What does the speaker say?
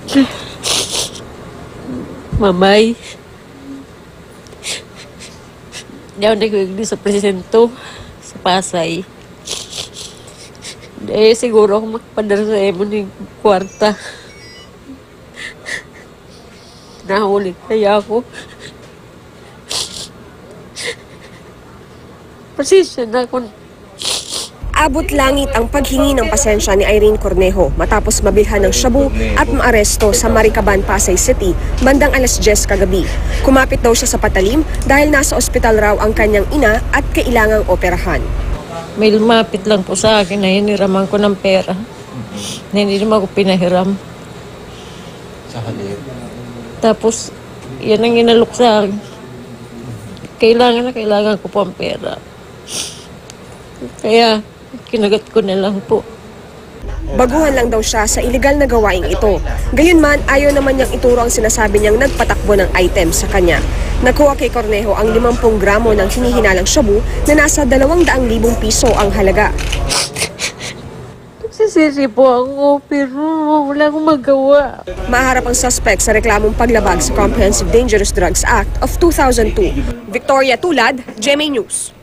Mamay. Hindi ako nag-agree sa presento sa Pasay. Siguro ako magpadala sa emo ng kwarta. Nahuli kaya ako. Pasensya na ako. Abot langit ang paghingi ng pasensya ni Irene Cornejo matapos mabilhan ng shabu at maaresto sa Maricaban, Pasay City bandang 10:10 kagabi. Kumapit daw siya sa patalim dahil nasa ospital raw ang kanyang ina at kailangang operahan. May lumapit lang po sa akin na hiniraman ko ng pera. Na hindi naman ako pinahiram. Sa halip. Tapos, yan ang inalok sa akin. Kailangan ko po ang pera. Kaya, kinagat ko na lang po. Baguhan lang daw siya sa iligal na gawaing ito. Gayunman, ayaw naman niyang ituro ang sinasabi niyang nagpatakbo ng item sa kanya. Nakuha kay Cornejo ang 50 gramo ng hinihinalang shabu na nasa 200,000 piso ang halaga. Nagsisisi po ako, pero wala akong magawa. Maharap ang suspect sa reklamong paglabag sa Comprehensive Dangerous Drugs Act of 2002. Victoria Tulad, GMA News.